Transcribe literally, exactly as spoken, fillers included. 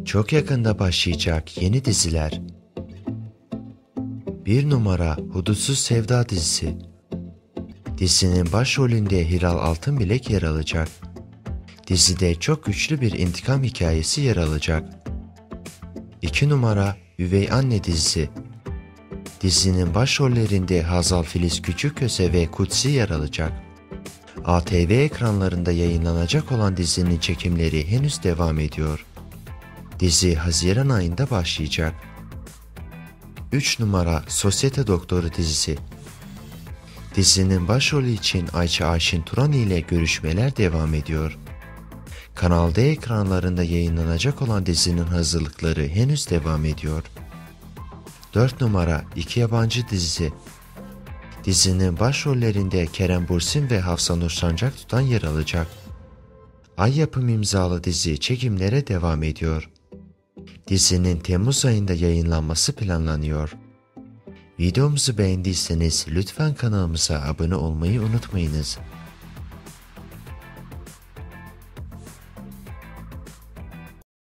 Çok yakında başlayacak yeni diziler. Bir numara Hudutsuz Sevda dizisi. Dizinin başrolünde Hiral Altınbilek yer alacak. Dizide çok güçlü bir intikam hikayesi yer alacak. İki numara Üvey Anne dizisi. Dizinin başrollerinde Hazal Filiz Küçükköse ve Kutsi yer alacak. A T V ekranlarında yayınlanacak olan dizinin çekimleri henüz devam ediyor. Dizi Haziran ayında başlayacak. üç numara Sosyete Doktoru dizisi. Dizinin başrolü için Ayça Ayşin Turan ile görüşmeler devam ediyor. Kanal D ekranlarında yayınlanacak olan dizinin hazırlıkları henüz devam ediyor. dört numara İki Yabancı dizisi. Dizinin başrollerinde Kerem Bürsin ve Hafsa Nur Sancak Tutan yer alacak. Ay Yapım imzalı dizi çekimlere devam ediyor. Dizinin Temmuz ayında yayınlanması planlanıyor. Videomuzu beğendiyseniz lütfen kanalımıza abone olmayı unutmayınız.